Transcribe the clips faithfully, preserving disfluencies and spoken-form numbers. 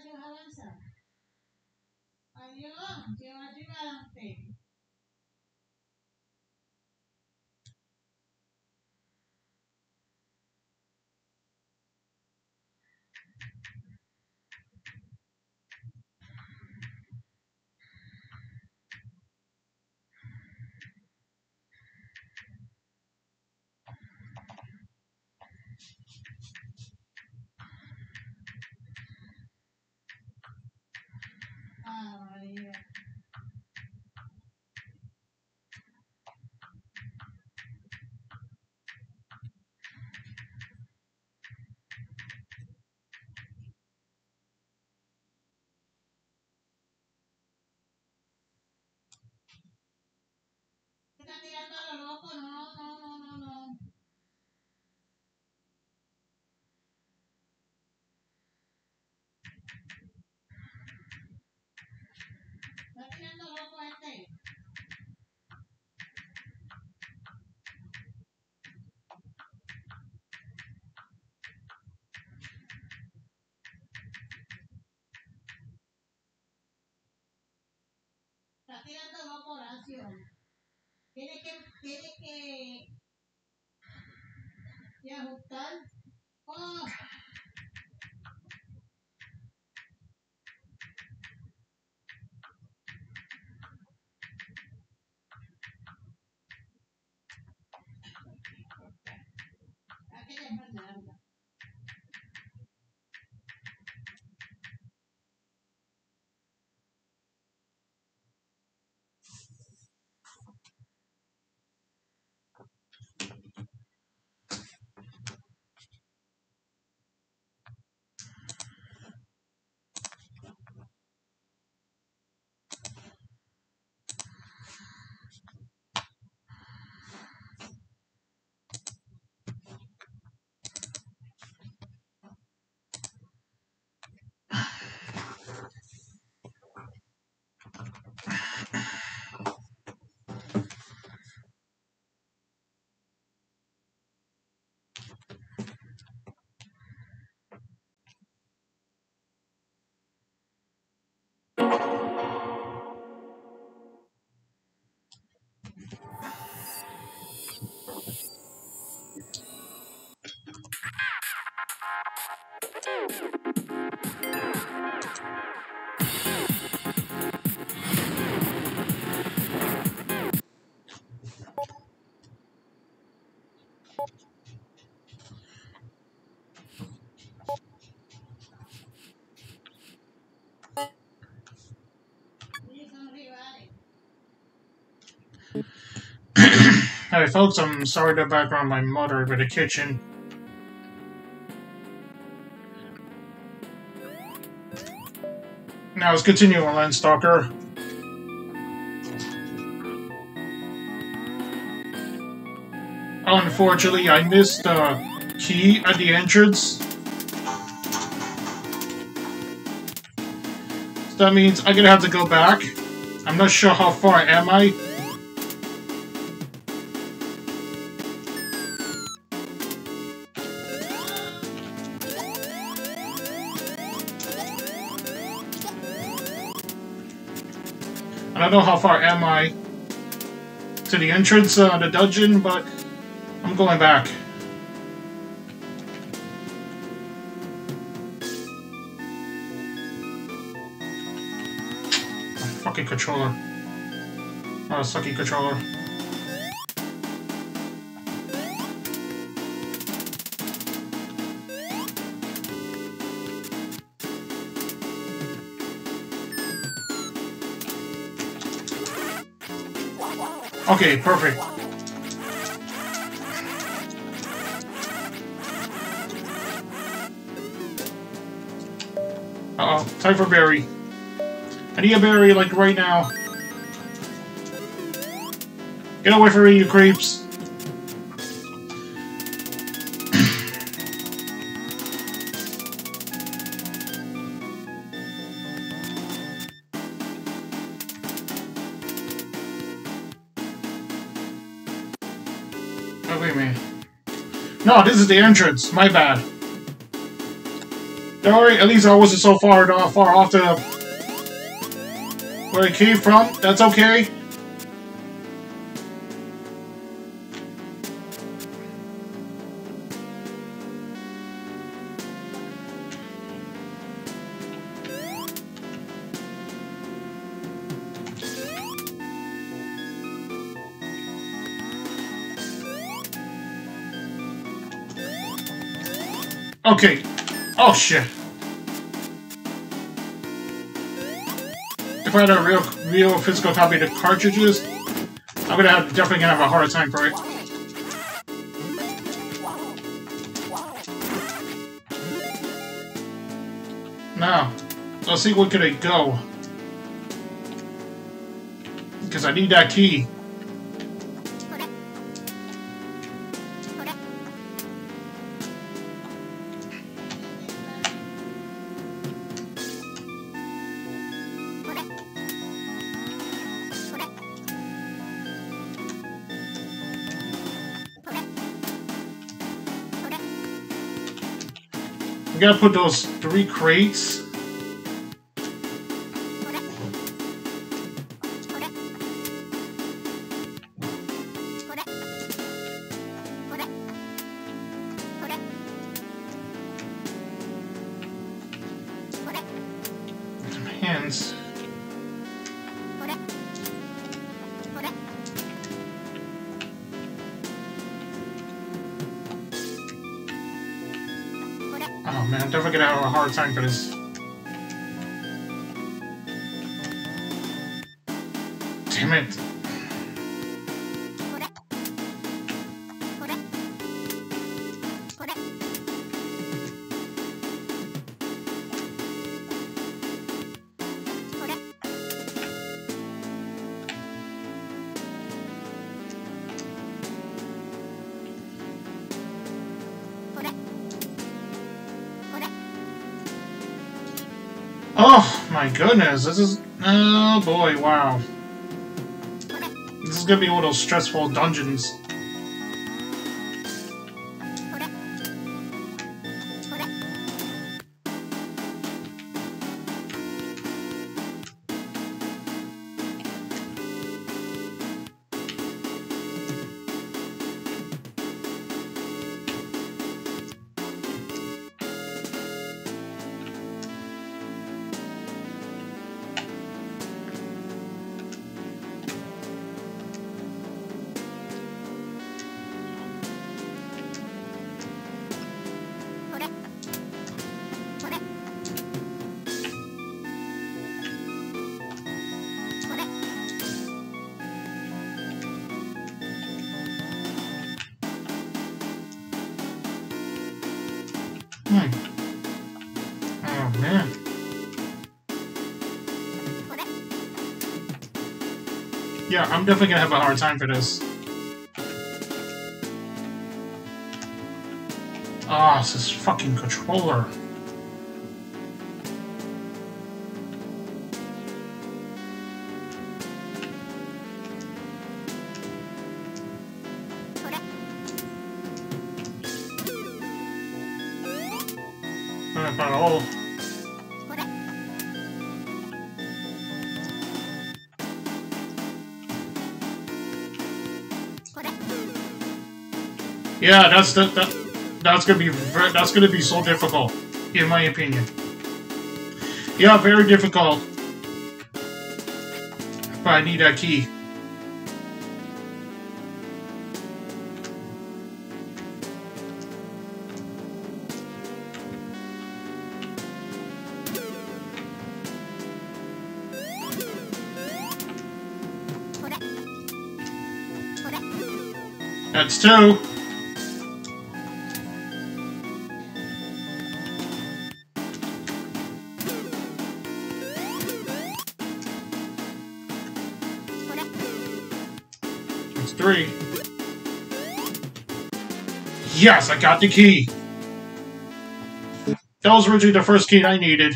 Hey folks, I'm sorry to background my mother with the kitchen. Now let's continue on Landstalker. Unfortunately, I missed the key at the entrance. So that means I'm gonna have to go back. I'm not sure how far am I. I don't know how far am I to the entrance of uh, the dungeon, but I'm going back. Oh, fucking controller. Oh, sucky controller. Okay, perfect. Uh-oh, time for berry. I need a berry, like, right now. Get away from me, you creeps! Oh, wait a minute. No, this is the entrance. My bad. Don't worry, at least I wasn't so far, uh, far off the... where I came from. That's okay. Okay. Oh shit. If I had a real, real physical copy of the cartridges, I'm gonna have definitely gonna have a hard time for it. Now, let's see what could I go. Because I need that key. We gotta put those three crates. Some hands. Oh man, I'm definitely gonna have a hard time for this. Damn it. Oh my goodness, this is... oh boy, wow. This is gonna be one of those stressful dungeons. Hmm. Oh, man. Yeah, I'm definitely gonna have a hard time for this. Ah, oh, it's this fucking controller. About all. Yeah, that's the, that. That's gonna be very, that's gonna be so difficult, in my opinion. Yeah, very difficult. But I need that key. That's two. That's three. Yes, I got the key. That was originally the first key I needed.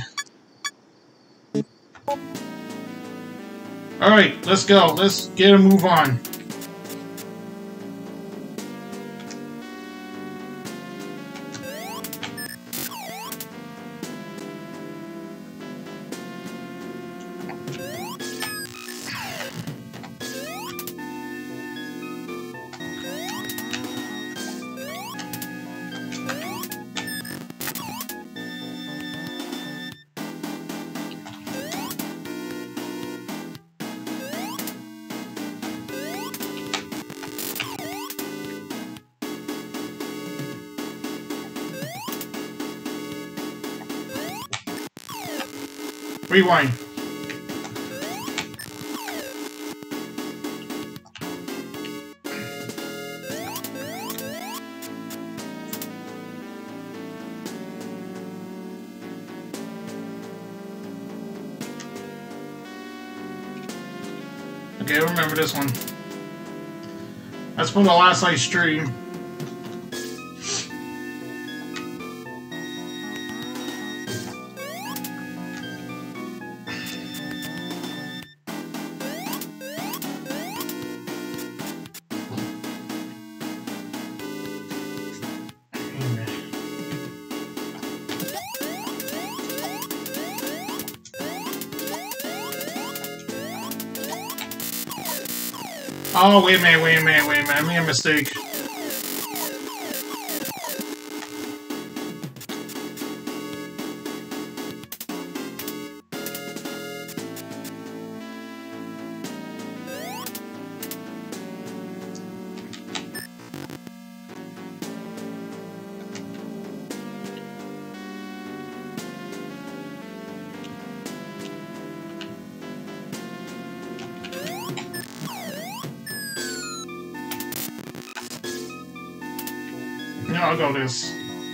Alright, let's go. Let's get a move on. Rewind. Okay, I remember this one. That's from the last night stream. Oh, wait a minute, wait a minute, wait a minute. I made a mistake. No, I'll go this.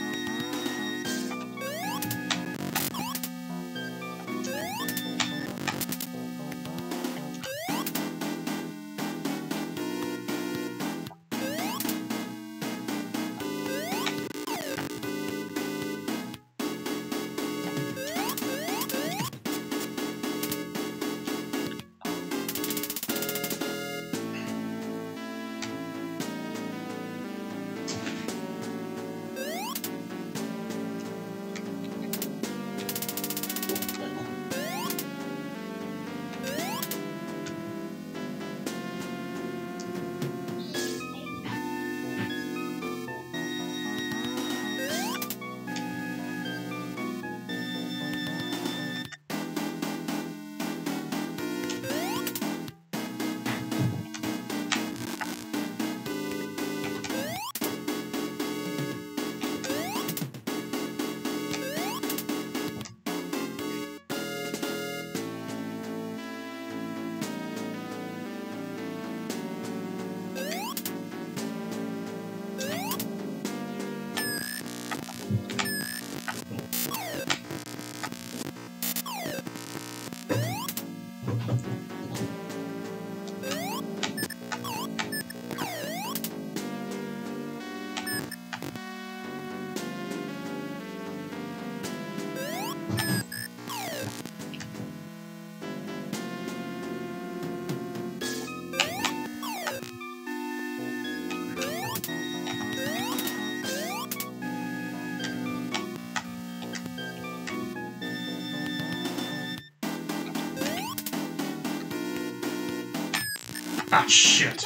Ah, shit.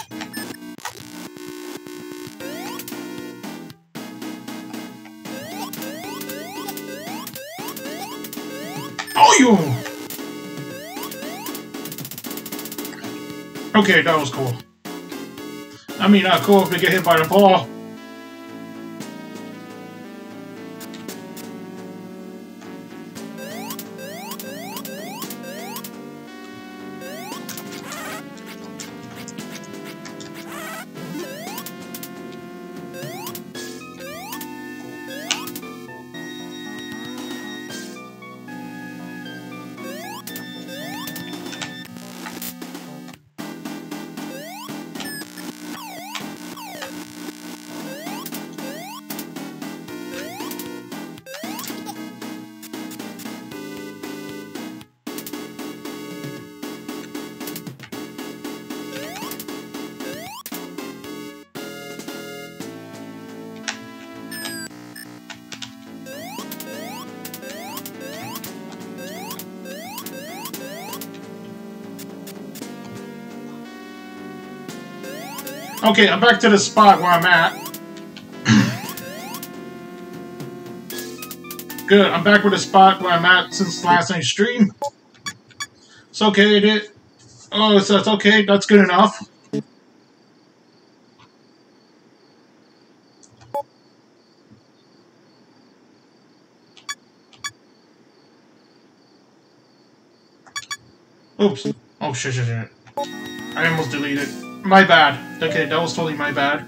Oh, you! Okay, that was cool. I mean, not cool if they get hit by the ball. Okay, I'm back to the spot where I'm at. Good, I'm back with the spot where I'm at since last night's stream. It's okay, it is. Oh, so it's okay, that's good enough. Oops. Oh, shit, shit, shit. I almost deleted. My bad. Okay, that was totally my bad.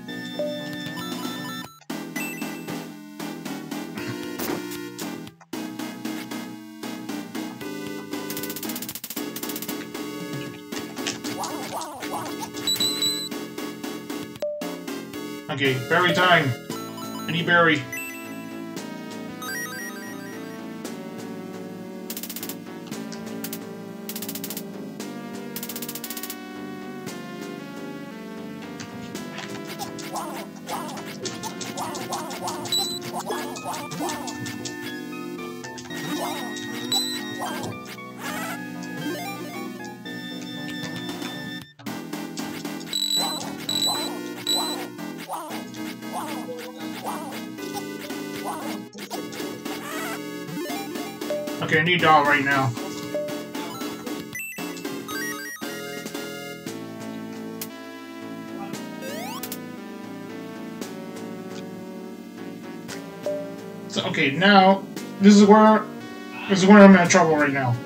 Okay, berry time. I need berry. Okay, I need doll right now. So, okay, now this is where this is where I'm in trouble right now.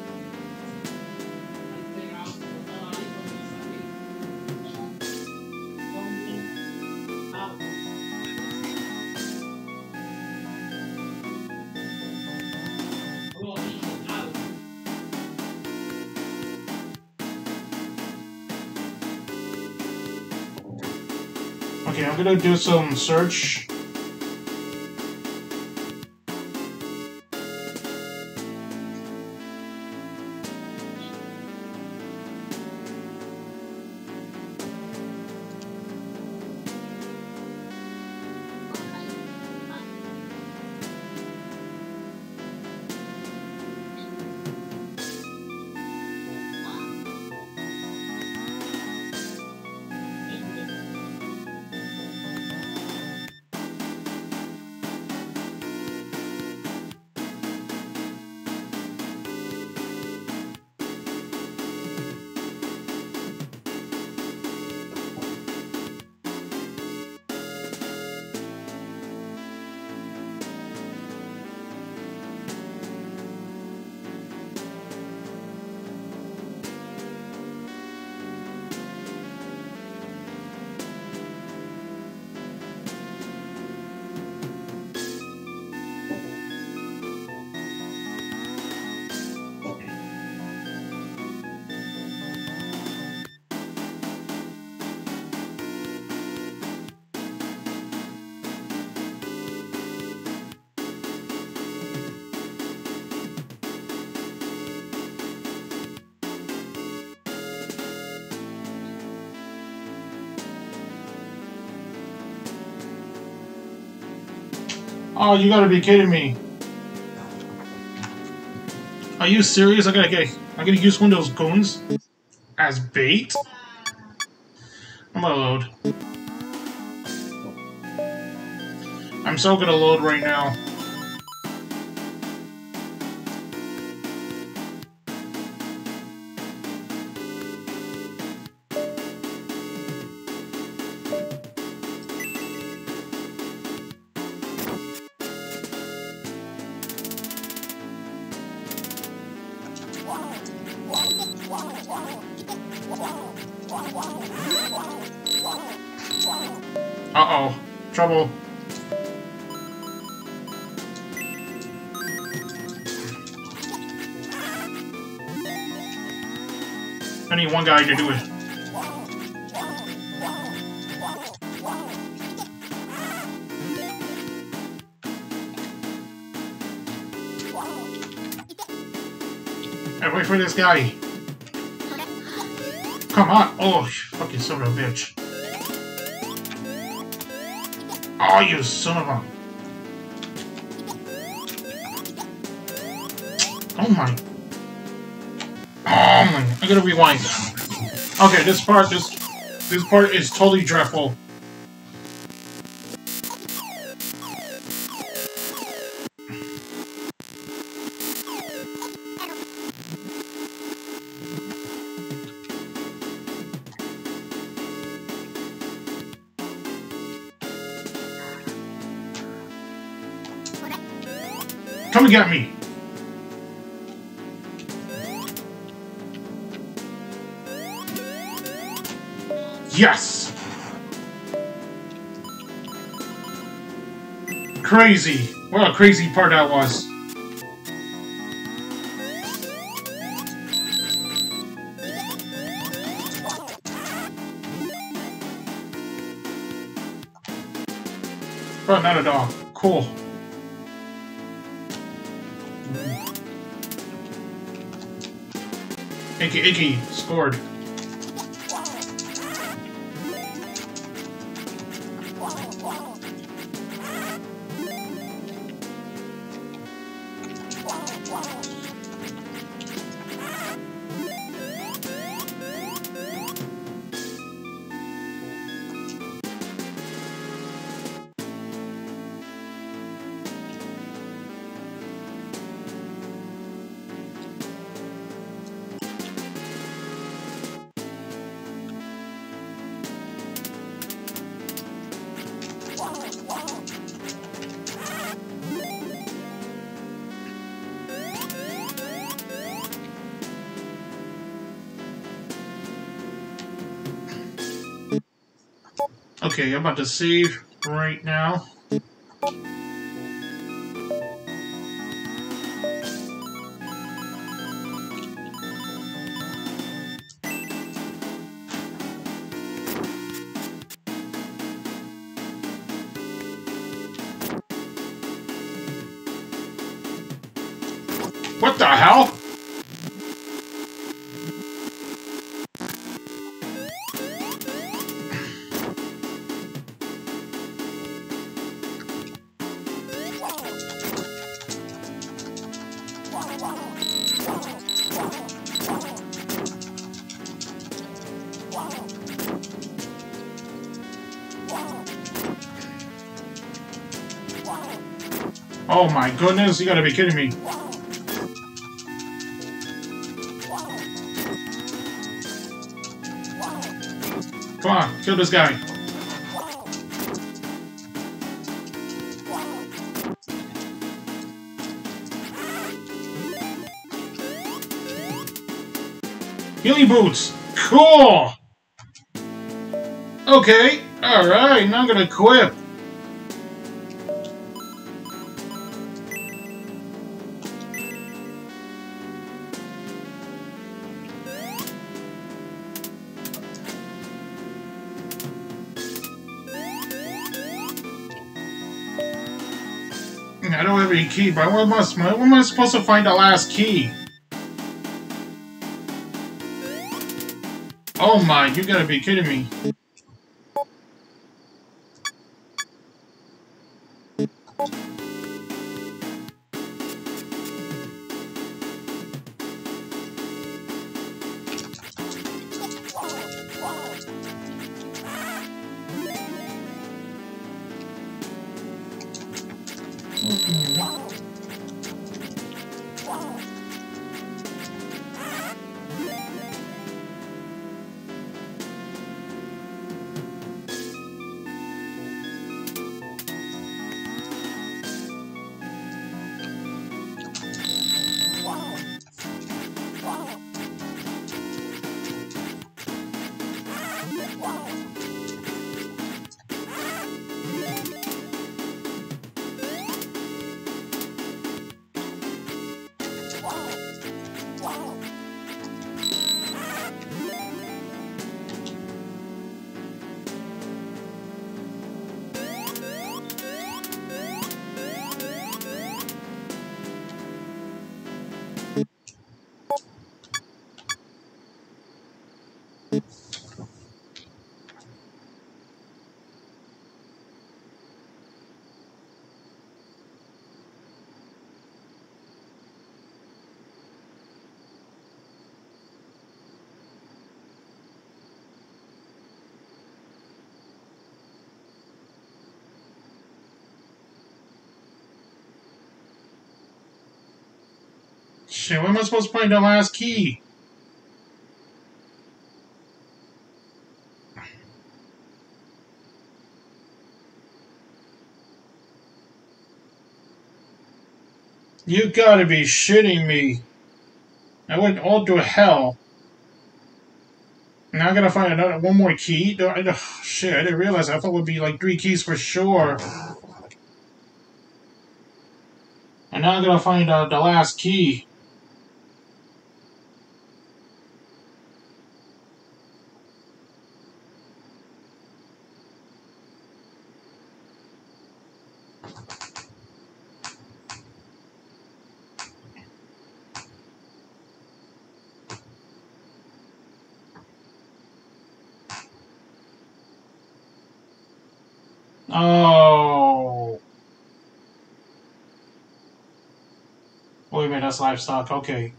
Okay, I'm gonna do some search. Oh, you gotta be kidding me. Are you serious? I gotta get I'm gonna use one of those goons as bait? I'm gonna load. I'm so gonna load right now. Uh-oh. Trouble. I need one guy to do it. I wait for this guy. Come on. Oh, fucking son of a bitch. Oh, you son of a... Oh my... Oh my... I gotta rewind. Okay, this part, this... This part is totally dreadful. Come and get me! Yes! Crazy. What a crazy part that was. Oh, not a dog. Cool. Icky Icky scored. Okay, I'm about to save right now. What the hell? Oh my goodness, you gotta be kidding me. Come on, kill this guy. Healing boots! Cool! Okay, alright, now I'm gonna equip. I don't have any key, but where am I, where am I supposed to find the last key? Oh my, you gotta be kidding me. Shit, where am I supposed to find the last key? You gotta be shitting me. I went all to hell. Now I gotta find another one more key. No, I, oh, shit, I didn't realize. I thought it would be like three keys for sure. And now I'm gonna find uh, the last key. Oh. Wait a minute, that's livestock. Okay.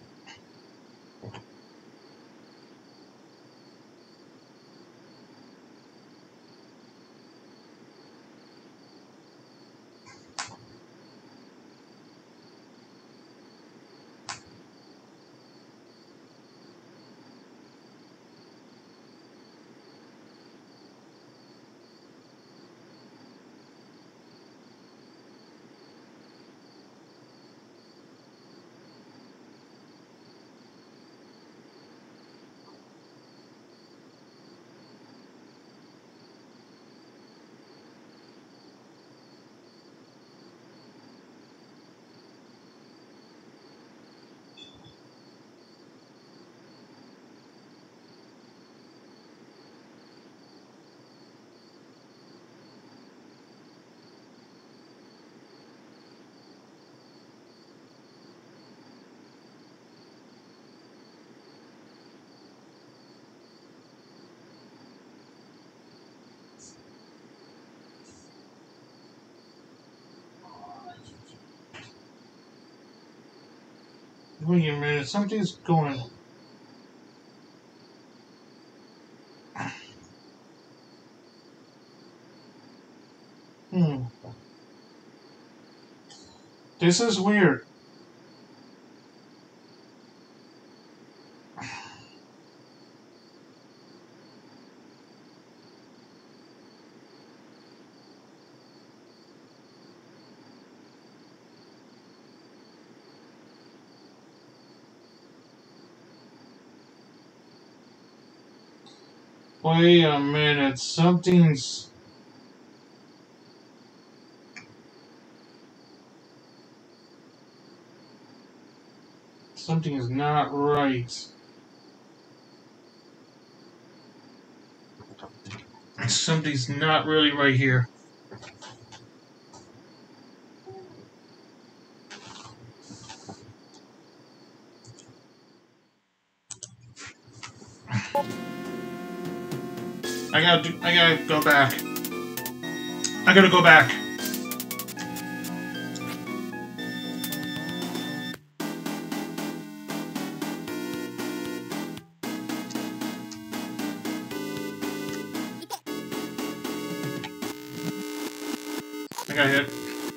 Wait a minute, something's going. Hmm. This is weird. Wait a minute, something's. Something is not right. Something's not really right here. I gotta do, I gotta go back. I gotta go back. I got hit.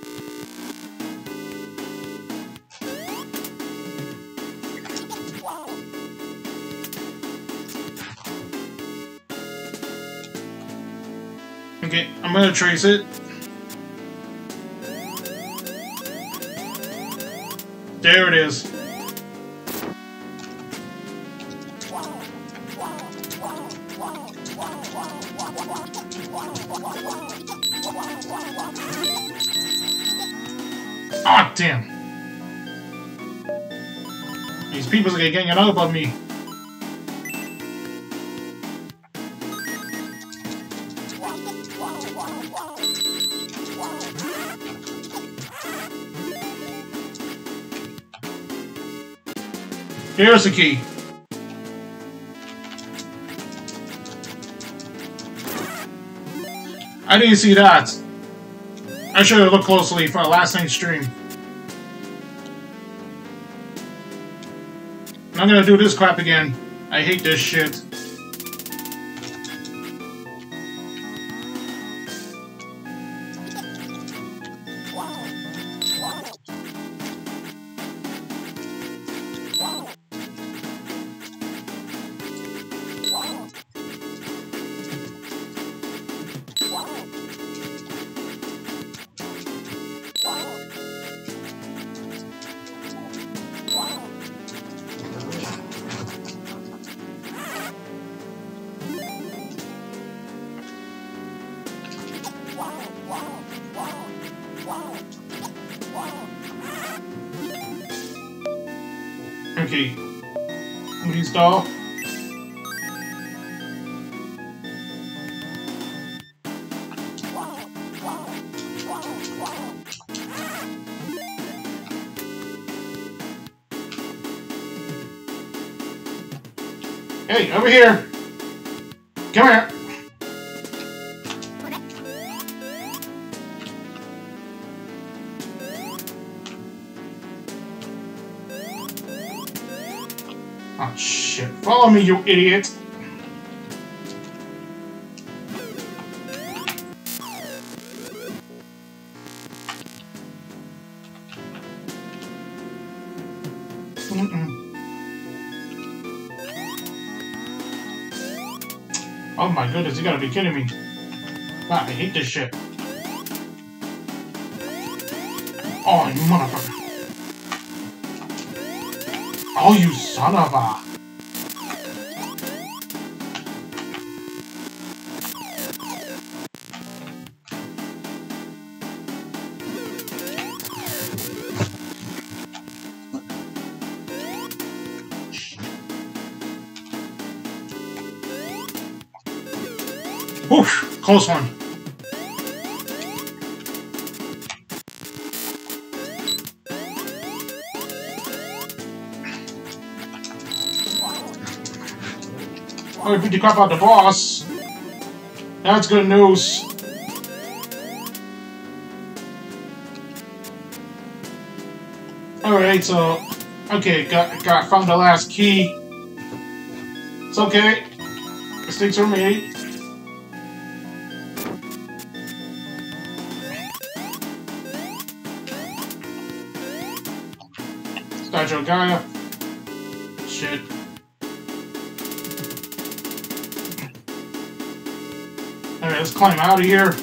Okay, I'm gonna trace it. There it is. Ah, oh, damn. These people are getting up on me. Here's the key. I didn't see that. I should have looked closely for last night's stream. I'm gonna do this crap again. I hate this shit. Okay. Install. Hey, over here! Come here! Oh shit. Follow me, you idiot! Mm-mm. Oh my goodness, you gotta be kidding me. God, I hate this shit. Oh, you motherfucker. Oh, you son of a... Oof, close one. Oh, we beat the crap out the boss. That's good news. Alright, so... Okay, got, got found the last key. It's okay. Mistakes were made. Statue of Gaia. Shit. Alright, let's climb out of here.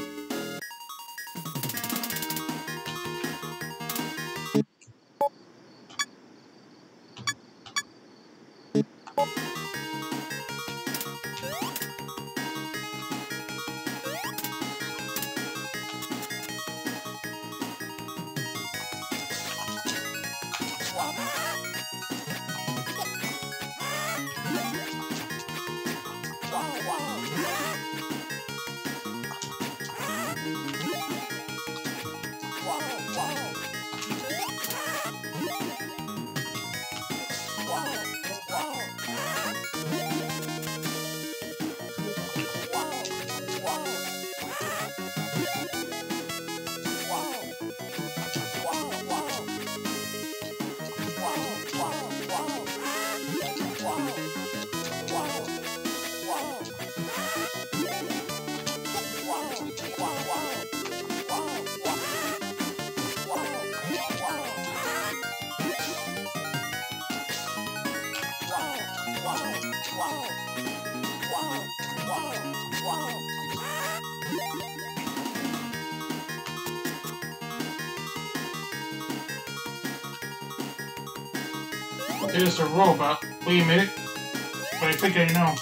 It is a robot. Wait a minute. But I think I know.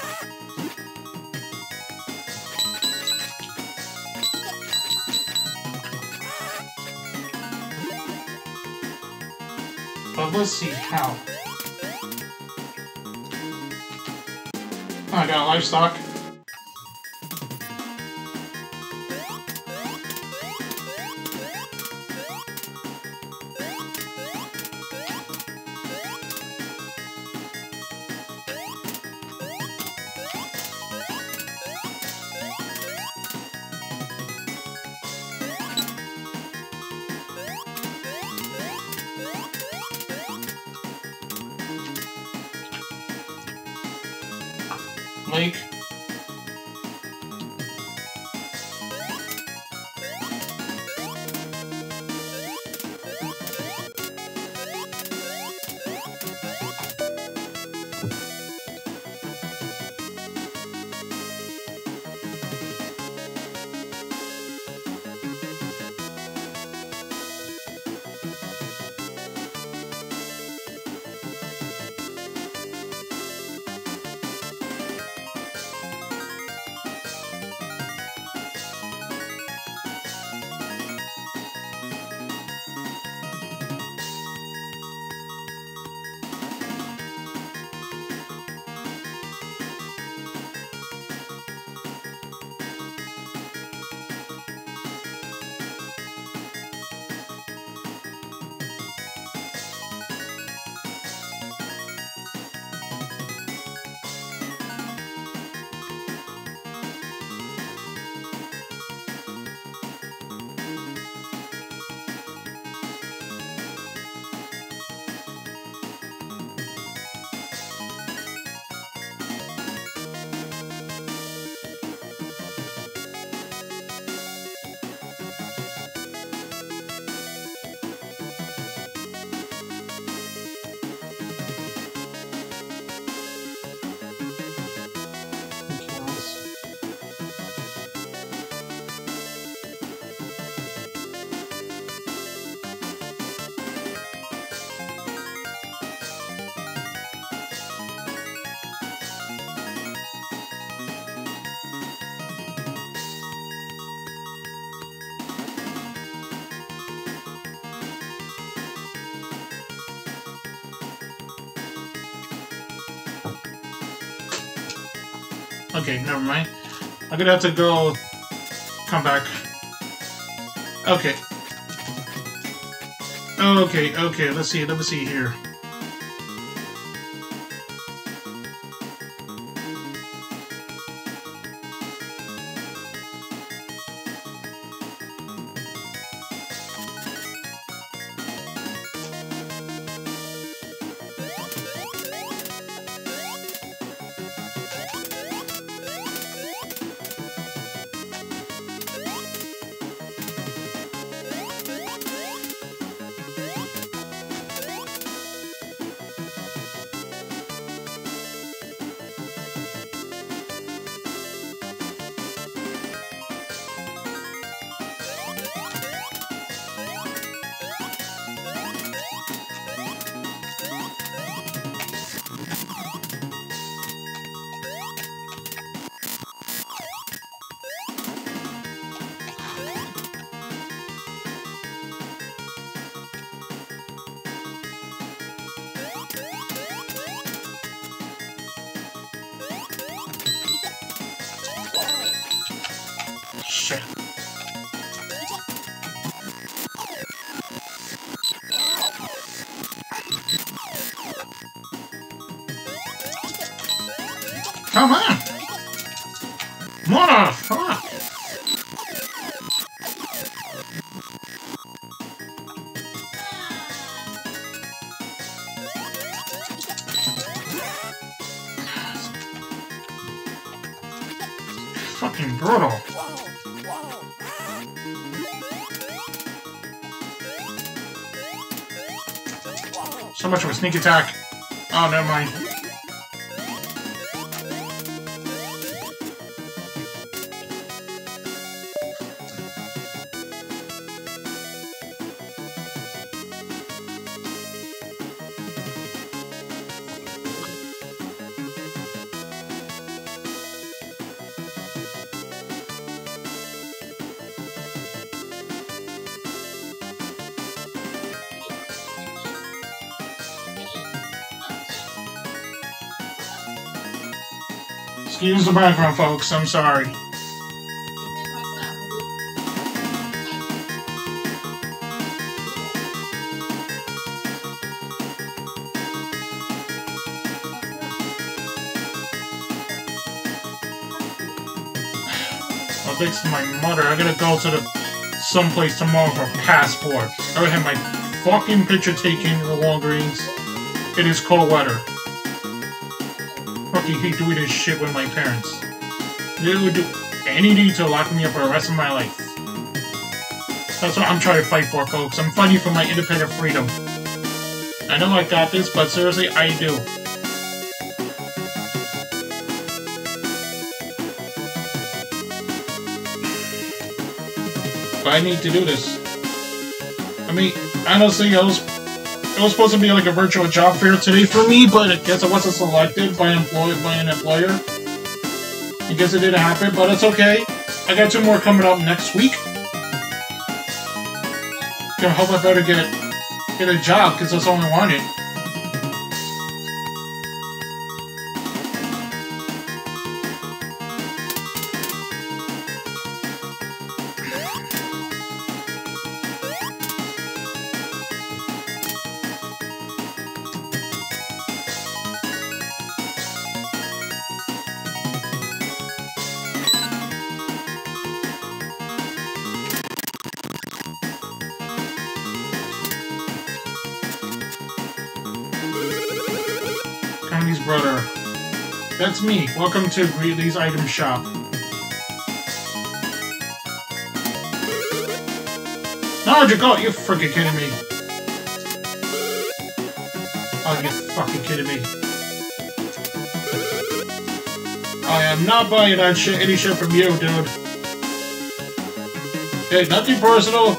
But let's see how. Oh, I got livestock. Lake. Okay, never mind. I'm gonna have to go... Come back. Okay. Okay, okay, let's see, let me see here. Shit. Come on! Motherfucker! Fucking brutal. So much of a sneak attack. Oh, never mind. Excuse the background, folks. I'm sorry. Well, thanks to my mother, I gotta go to the someplace tomorrow for a passport. I already had my fucking picture taken in the Walgreens. It is cold weather. Fucking hate doing this shit with my parents. They would do anything to lock me up for the rest of my life. That's what I'm trying to fight for, folks. I'm fighting for my independent freedom. I know I got this, but seriously, I do. But I need to do this. I mean, honestly, I was... It was supposed to be like a virtual job fair today for me, but I guess I wasn't selected by, employ by an employer. I guess it didn't happen, but it's okay. I got two more coming up next week. Gonna hope I better get, get a job, because that's all I wanted. County's brother. That's me. Welcome to Greeley's Item Shop. No, you go. You're freaking kidding me. Oh, you're fucking kidding me. I am not buying that shit, any shit from you, dude. Hey, nothing personal.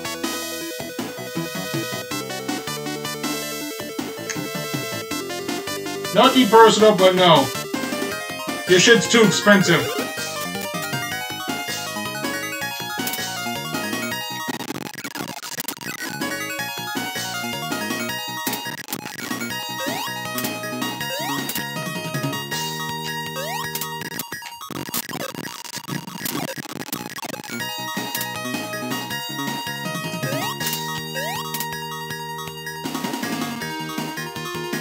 Nothing personal, but no. Your shit's too expensive.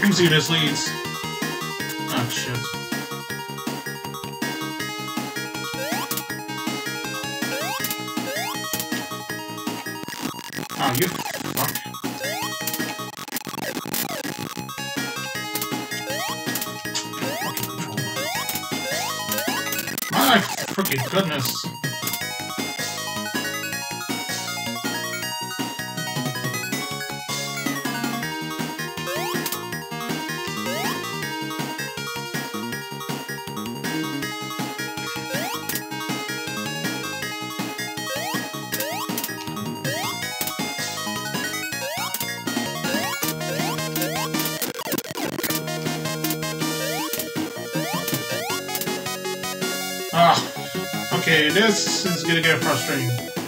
You can see this leads. Oh, shit. Oh, you fuck. My freaking goodness. Ah, okay, this is gonna get frustrating.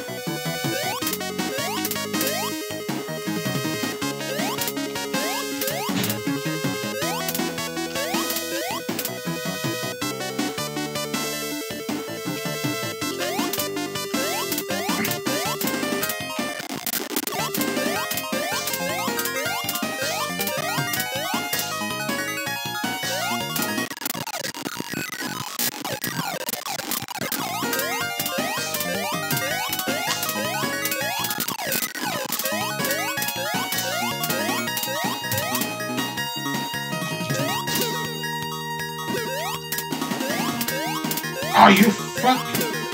Oh, you fuck!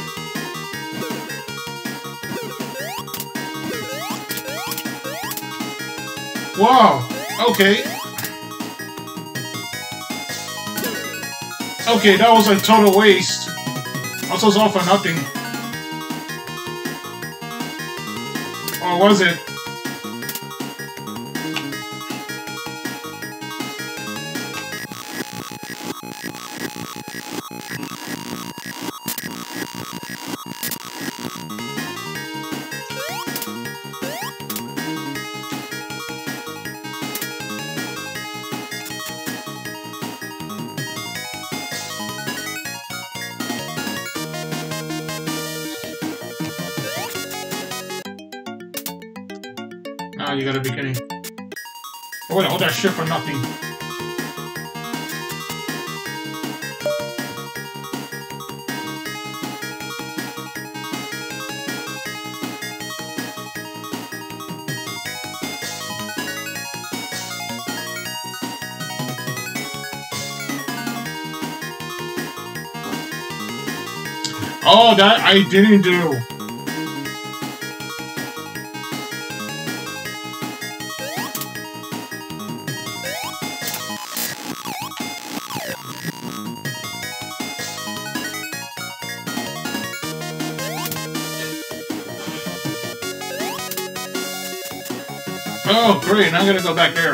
Wow, okay. Okay, that was a total waste. Also, it's all for nothing. Or was it? Ah, you gotta be kidding. Oh, wait, all that shit for nothing. Oh, that I didn't do. Oh, great, now I'm gonna go back there.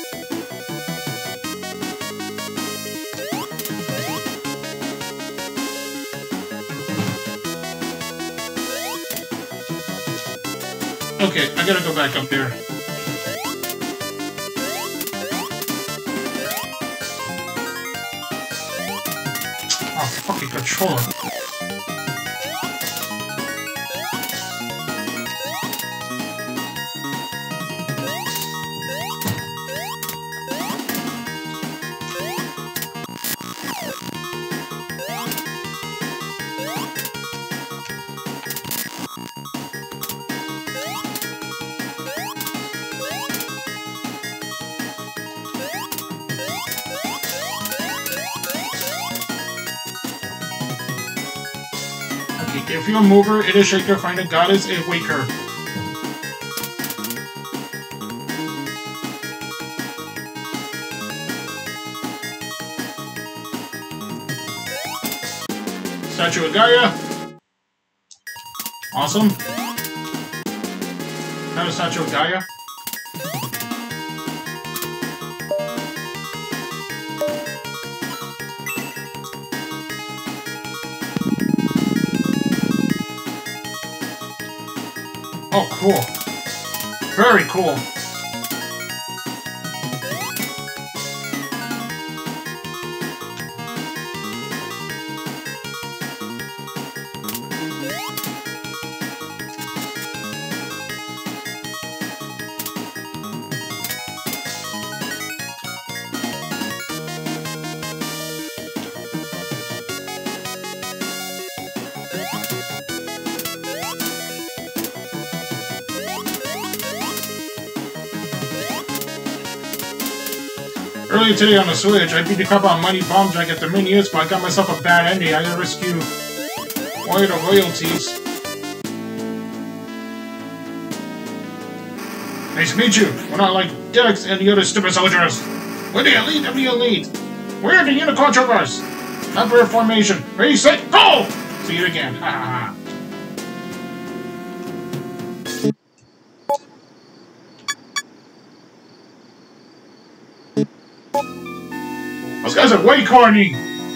Okay, I gotta go back up there. Oh, fucking controller. If you move her, it is shaker, find a goddess, and wake her. Statue of Gaia. Awesome. Have a Statue of Gaia. Oh, cool. Very cool. Earlier today on the Switch, I beat the crap out of Mighty Bomb Jack at the mini-hits, but I got myself a bad ending. I gotta rescue one of the royalties. Nice to meet you. We're not like Dex and the other stupid soldiers. We're the elite of the elite. We're the Unicorn Troopers. Emperor formation. Ready, set, go! See you again. Ha ha ha. Those guys are way corny!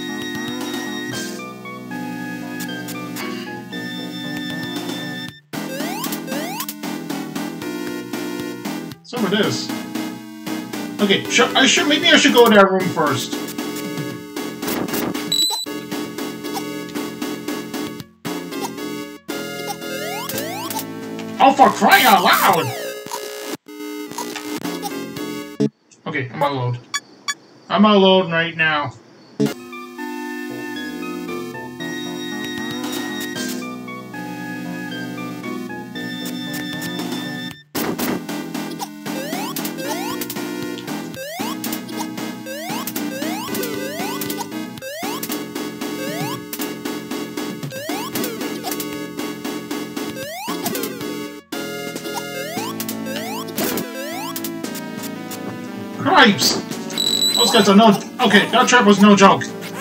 Some of this. Okay, sh I should maybe I should go to that room first. Oh, for crying out loud! Okay, I'm gonna load. I'm gonna load right now. Cripes! Those guys are no... Okay, that trap was no joke.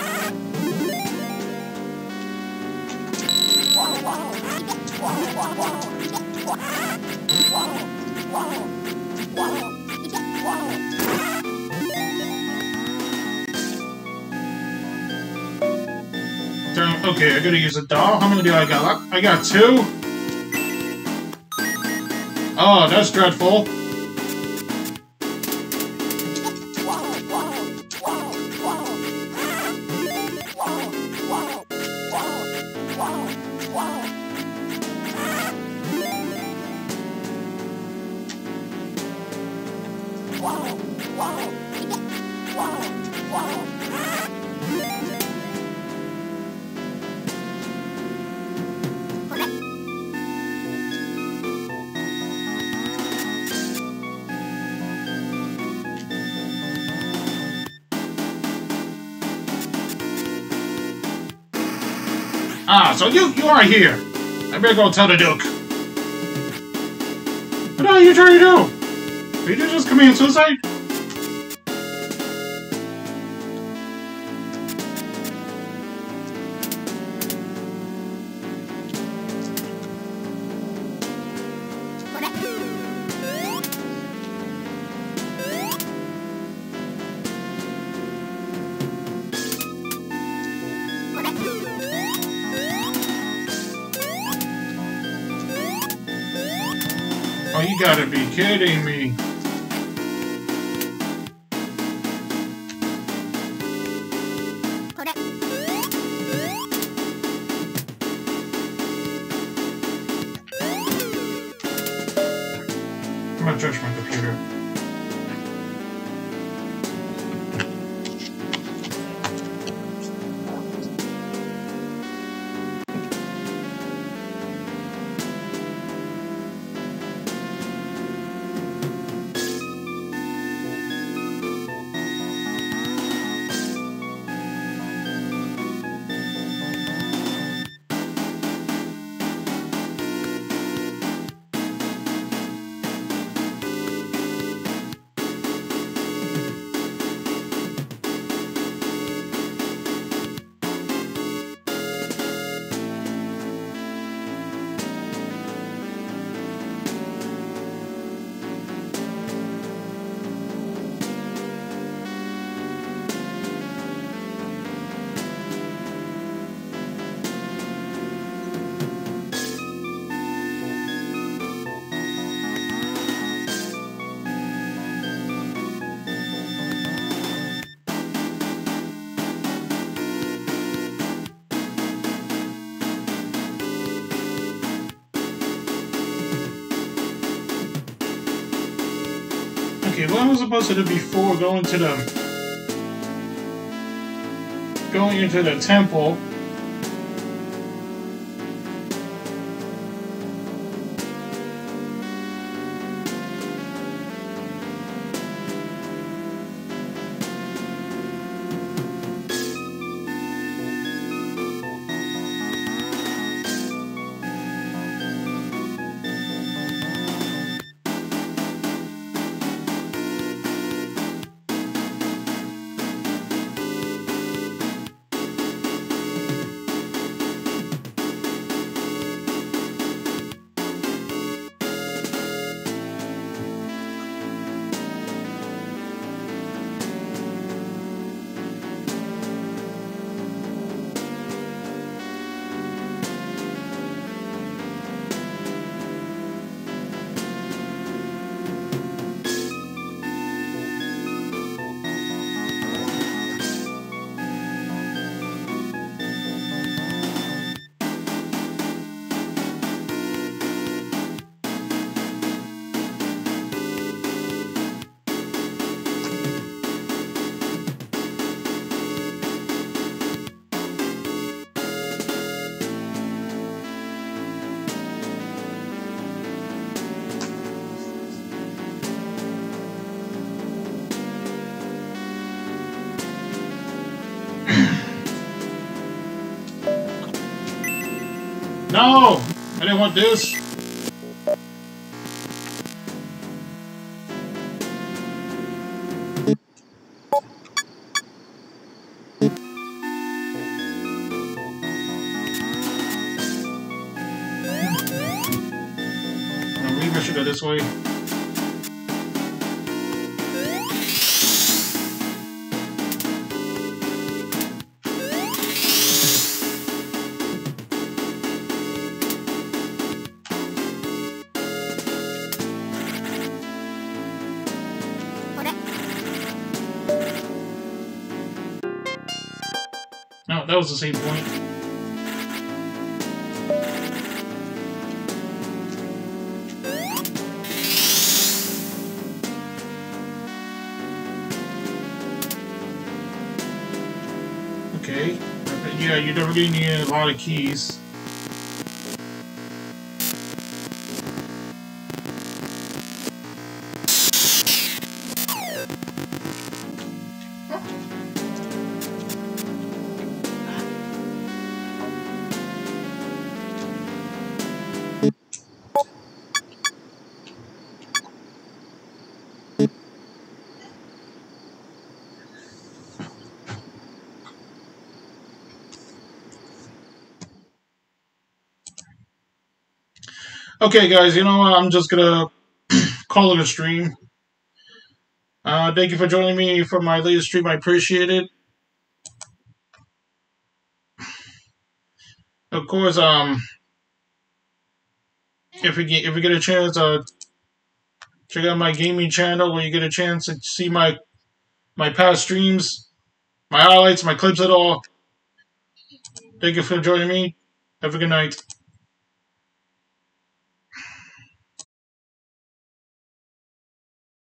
Damn, okay, I gotta use a doll. How many do I got? I got two? Oh, that's dreadful. Ah, so you you are here. I better go tell the Duke. What are you trying to do? Did you just commit suicide? Oh, you gotta be kidding me. I'm gonna touch my computer. Okay, what was I supposed to do before going to the... going into the temple? No! I didn't want this. Maybe I should go this way. No, that was the same point. Okay. Yeah, you're never going to need a lot of keys. Okay, guys, you know what? I'm just gonna call it a stream. Uh, thank you for joining me for my latest stream. I appreciate it. Of course, um, if we get if we get a chance, uh, check out my gaming channel where you get a chance to see my my past streams, my highlights, my clips at all. Thank you for joining me. Have a good night.